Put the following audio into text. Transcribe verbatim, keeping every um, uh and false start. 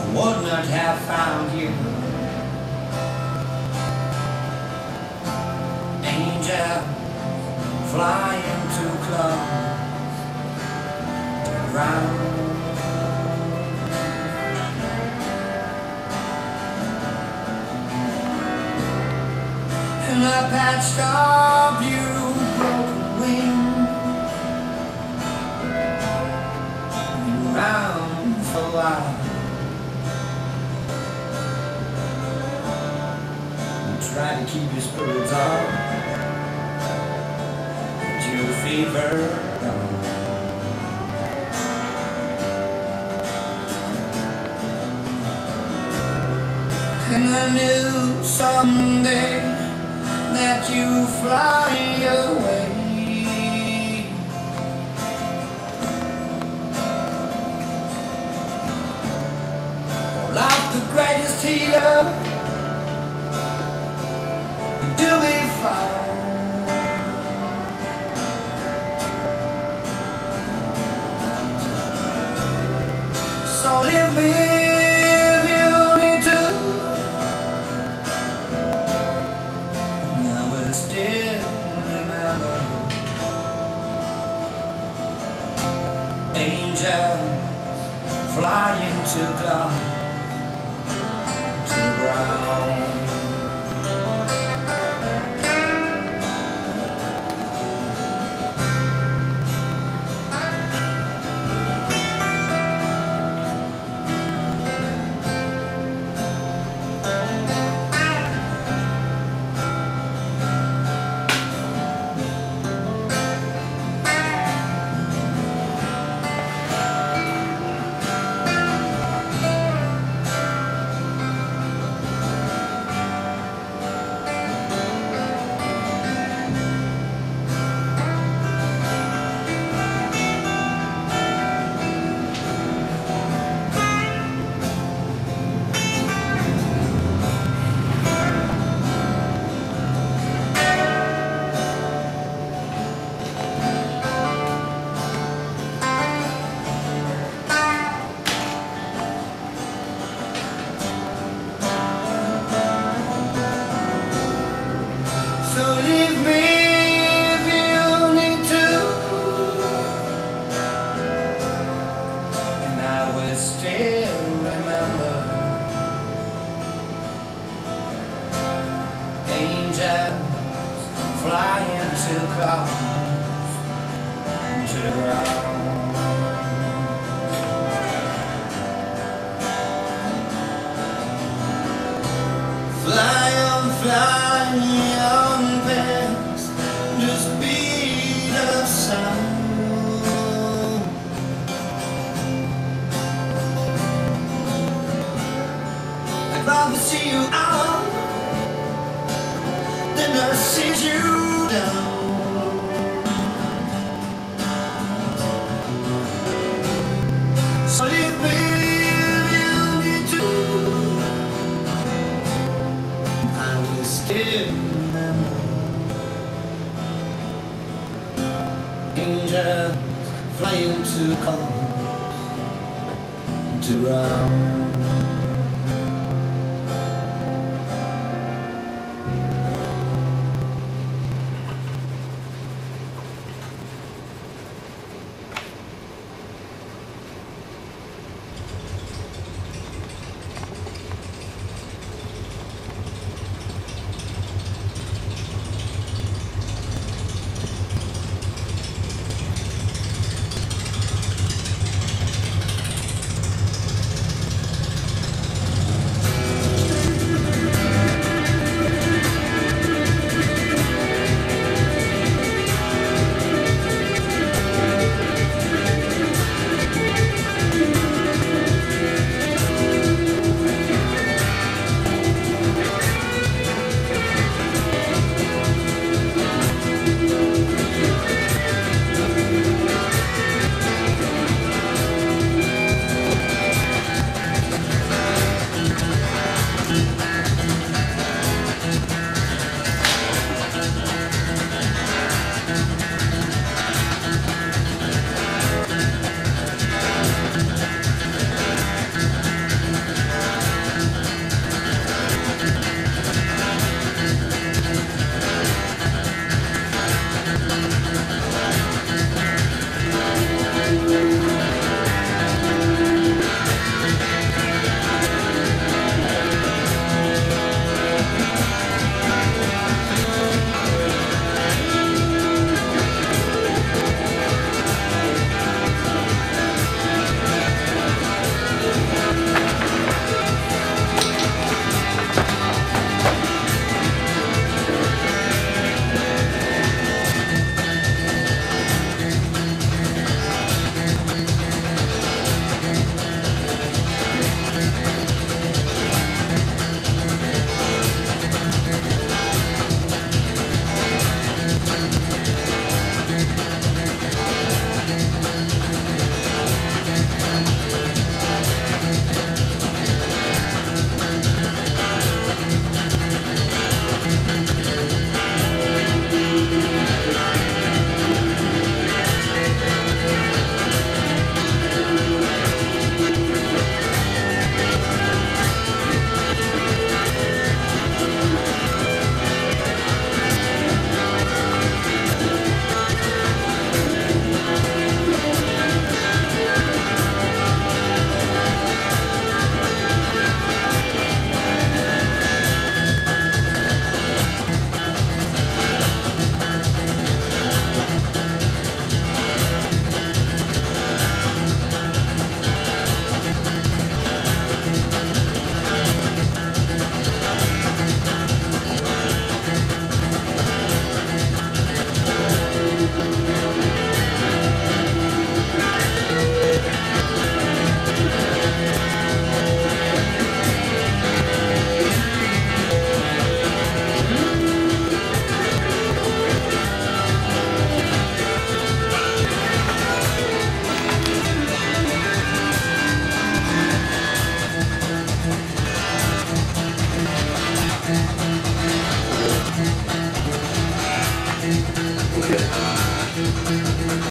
would not have found you. Angel flying too close around. And I patched up you broken wing around for a while. Try to keep your spirits up, but your fever gone. And I knew someday that you fly away. Like the greatest healer, you'll be fine. So leave me if you need to. I will still remember. Angels flying too close to the ground. So leave me if you need to, and I will still remember. Angels flying too close to the ground. Fly on, fly on past the speed of sound. I'd rather see you out than I see you down. So leave me if you need to. I will still remember. Angels flying too close to ground.